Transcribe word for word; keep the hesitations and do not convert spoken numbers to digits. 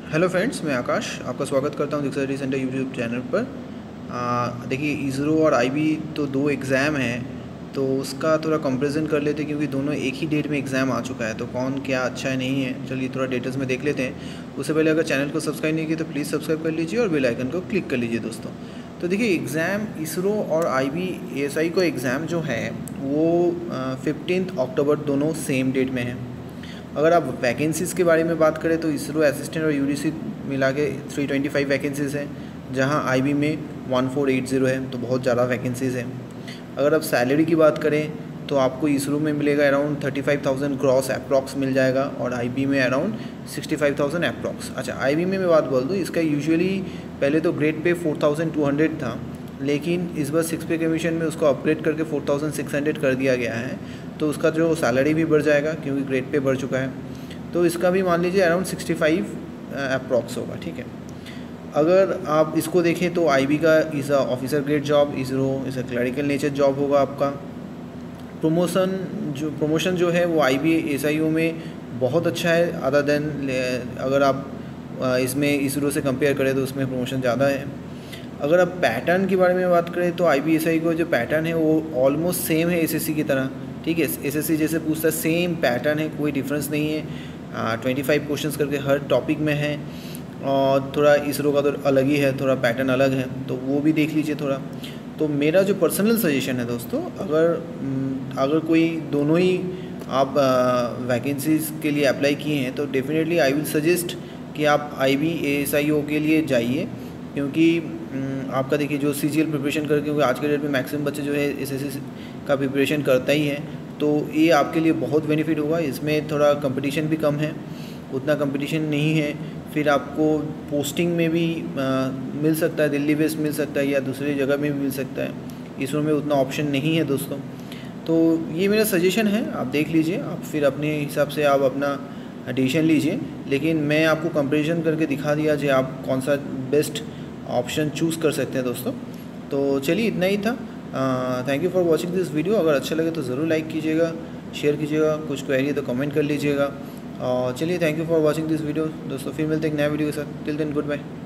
Hello friends, मैं आकाश आपका स्वागत करता हूं दीक्षा सेंटर यूट्यूब चैनल पर। देखिए, इसरो और आईबी तो दो एग्ज़ाम हैं, तो उसका थोड़ा कंपैरिजन कर लेते हैं क्योंकि दोनों एक ही डेट में एग्ज़ाम आ चुका है। तो कौन क्या अच्छा है नहीं है, चलिए थोड़ा डिटेल्स में देख लेते हैं। उससे पहले अगर चैनल को सब्सक्राइब नहीं किया तो प्लीज़ सब्सक्राइब कर लीजिए और बेल आइकन को क्लिक कर लीजिए दोस्तों। तो देखिए, एग्ज़ाम इसरो और आईबी एएसआई का एग्ज़ाम जो है वो फिफ्टीन अक्टूबर दोनों सेम डेट में है। अगर आप वैकेंसीज़ के बारे में बात करें तो इसरो असिस्टेंट और यूडीसी मिला के थ्री ट्वेंटी फाइव वैकेंसीज़ हैं, जहां आईबी में वन फोर एट ज़ीरो है, तो बहुत ज़्यादा वैकेंसीज़ हैं। अगर आप सैलरी की बात करें तो आपको इसरो में मिलेगा around thirty five thousand gross approx मिल जाएगा और आईबी में around sixty five thousand approx. अच्छा, आईबी में मैं बात बोल दूँ, इसका यूजुअली पहले तो grade pay four thousand two hundred था, लेकिन इस बार सिक्स पे कमीशन में उसको अपग्रेड करके फोर थाउजेंड सिक्स हंड्रेड कर दिया गया है। तो उसका जो सैलरी भी बढ़ जाएगा क्योंकि ग्रेड पे बढ़ चुका है। तो इसका भी मान लीजिए अराउंड सिक्सटी फाइव अप्रॉक्स होगा, ठीक है। अगर आप इसको देखें तो आईबी का is a officer grade job, ISRO is a clerical nature job होगा आपका। प्रमोशन जो प्रमोशन जो है वो आईबी एसआईओ में बहुत अच्छा है, अदर देन अगर आप इसमें इसरो से कंपेयर करें तो उसमें प्रमोशन ज़्यादा है। अगर आप पैटर्न के बारे में बात करें तो आईबी एसआई को जो पैटर्न है वो ऑलमोस्ट सेम है एसएससी की तरह, ठीक है। एसएससी जैसे पूछता है सेम पैटर्न है, कोई डिफरेंस नहीं है। ट्वेंटी फाइव क्वेश्चंस करके हर टॉपिक में है और थोड़ा इसरो का तो अलग ही है, थोड़ा पैटर्न अलग है, तो वो भी देख लीजिए थोड़ा। तो मेरा जो पर्सनल सजेशन है दोस्तों, अगर अगर कोई दोनों ही आप वैकेंसीज़ के लिए अप्लाई किए हैं तो डेफिनेटली आई विल सजेस्ट कि आप आईबी एएसआईओ के लिए जाइए, क्योंकि आपका देखिए जो सीजीएल प्रिपरेशन करके, क्योंकि आज के डेट में मैक्सिमम बच्चे जो है एसएससी का प्रिपरेशन करता ही है, तो ये आपके लिए बहुत बेनिफिट होगा। इसमें थोड़ा कंपटीशन भी कम है, उतना कंपटीशन नहीं है। फिर आपको पोस्टिंग में भी आ, मिल सकता है, दिल्ली बेस्ड मिल सकता है या दूसरी जगह में भी मिल सकता है। इसरो में उतना ऑप्शन नहीं है दोस्तों। तो ये मेरा सजेशन है, आप देख लीजिए, आप फिर अपने हिसाब से आप अपना डिसीजन लीजिए। लेकिन मैं आपको कंपैरिजन करके दिखा दिया जो आप कौन सा बेस्ट ऑप्शन चूज़ कर सकते हैं दोस्तों। तो चलिए इतना ही था। Thank you for watching this video. अगर अच्छा लगे तो ज़रूर लाइक कीजिएगा, शेयर कीजिएगा, कुछ क्वेरी है तो कमेंट कर लीजिएगा। और चलिए, thank you for watching this video दोस्तों। फिर मिलते हैं एक नया वीडियो के साथ। Till then, good bye.